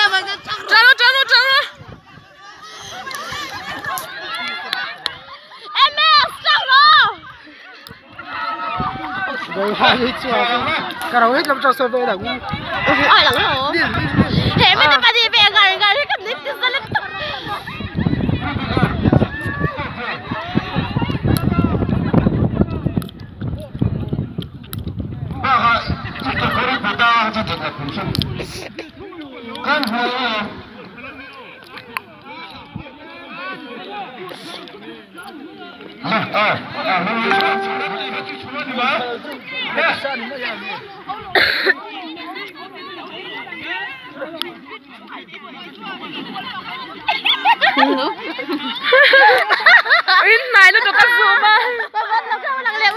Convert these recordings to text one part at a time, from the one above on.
Chalo, chalo, chalo. Rồi hai đứa chưa cả đầu hết làm cho sơ về là cũng ai lắm hả thế mới tập đi về gần gần cái cầm đi ra lên Yun, Milo, ito ka suma. Babat lang walang lew.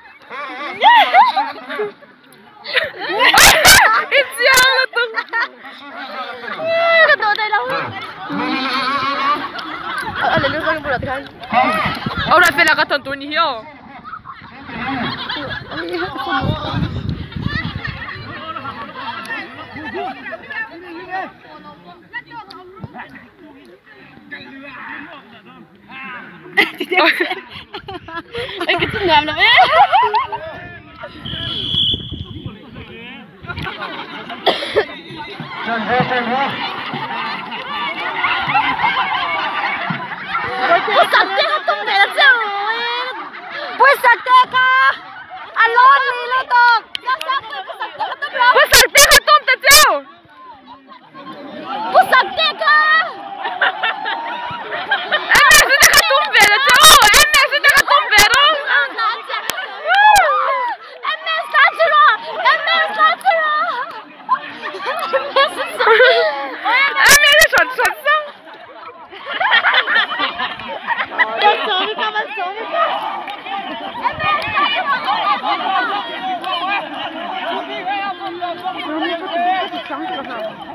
It's yung ito. Katoday lang. Lalo ka yung bulat kan. Ahora pela ka tanto niyo. Ay, kita ngam na ba? Pusakte ka tong pera siya. Pusakte ka. Alon, lilo to. Pusakte ka tong tatyo. Pusakte ka. Hãy subscribe cho kênh Ghiền Mì Gõ để không bỏ lỡ những video hấp dẫn.